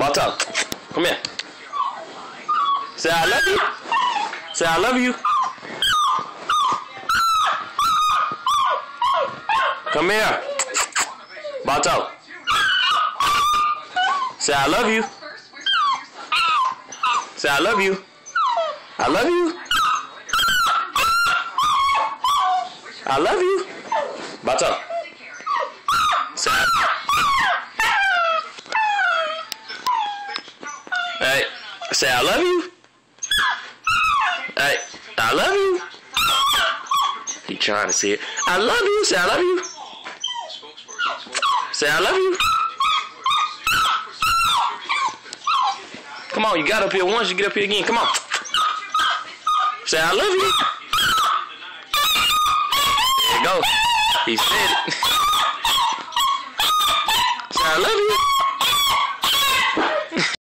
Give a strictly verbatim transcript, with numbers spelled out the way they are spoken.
Balto, come here. Say I love you. Say I love you. Come here. Balto. Say I love you. Say I love you. I love you. I love you. Balto. Say I Hey, say I love you. Hey, I love you. He trying to see it. I love you. Say I love you. Say I love you. Come on, you got up here once, you get up here again. Come on. Say I love you. There you go. He said it. Say I love you.